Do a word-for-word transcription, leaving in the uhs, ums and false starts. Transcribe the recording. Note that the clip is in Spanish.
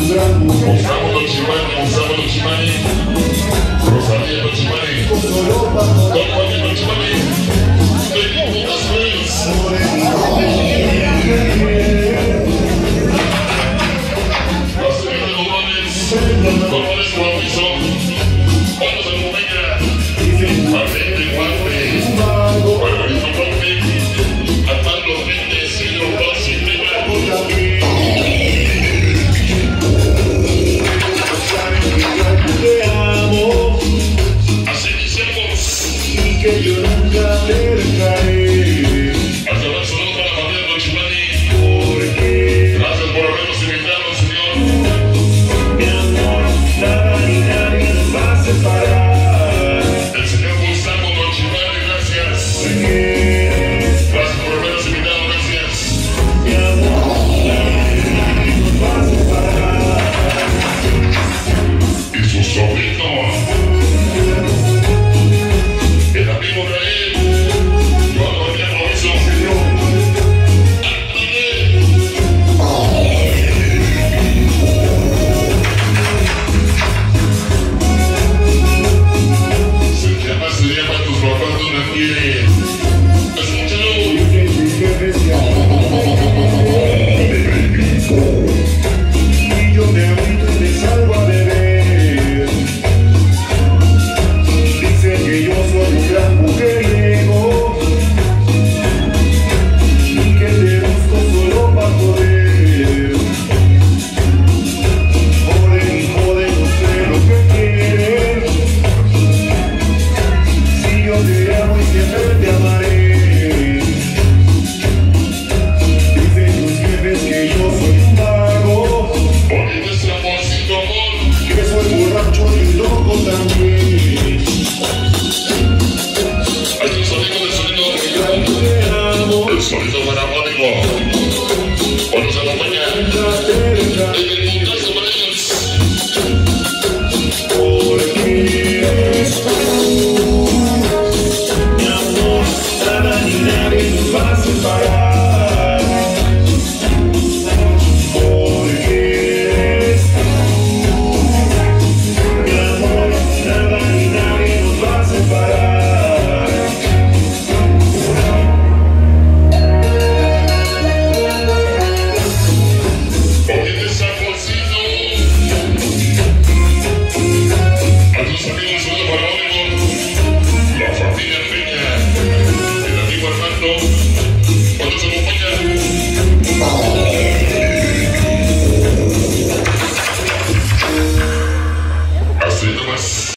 Gustavo Nochimani, Gustavo Nochimani, Rosalía Nochimani, Don Juan Nochimani, Benito Casales, la señora Gómez, Gómez Guapizo, vamos a Momeña, Valente Guante, Margarito Guante, Atando Méndez, Señor Paz y Pena. Que yo nunca te dejaré. Hasta el saludo para la familia Nochimani. Porque Gracias por habernos invitado, Señor. mi amor, nada ni nadie nos va a separar. El Señor Gustavo Nochimani, gracias. Porque Gracias por habernos invitado, gracias. mi amor, nada ni nadie nos va a separar. Y su sobrino, el amigo de él, yo lo llamo eso, Señor. Se llama, se llama tus papás no la quieren. Escúchalo. Y yo me agüito y me salgo a beber. Dicen que yo soy un gran mujeriego y que te busco solo para joder. Joder y joder, no sé lo que quieres. Si yo te amo y siempre te amaré. Dicen tus jefes que yo soy un vago, Porque nuestro amor sin tu amor, que soy borracho y loco también. hay un sonido del sonido, Te amo, el sonido parabólico. Hoy nos acompaña nunca te dejaré. el mundazo para ellos. Porque eres tú, mi amor, nada ni nadie nos va a separar. Porque eres tú, mi amor, nada ni nadie nos va a separar. Porque te sacorcito. A tus amigos del sonido parabólico, la familia Peña, el amigo Armando, hoy nos acompaña. Así nomás.